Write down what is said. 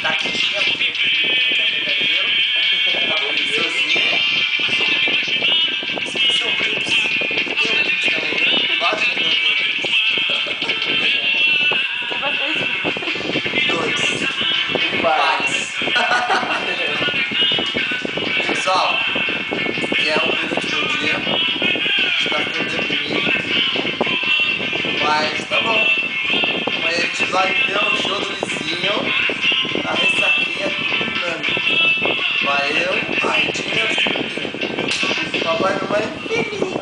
Tá quentinha porque o filho tá verdadeiro. Tá bonitozinho. São brincos. Tem um brinco também, né? Baixa que eu tenho dois. Pares. Pessoal, e é o penúltimo dia. Está ficando deprimido. Mas tá bom. Amanhã a gente vai ver o show do vizinho. A ressaquinha terminando. Vai eu, a Tina e o Silvinho. Papai e mamãe, filhinho.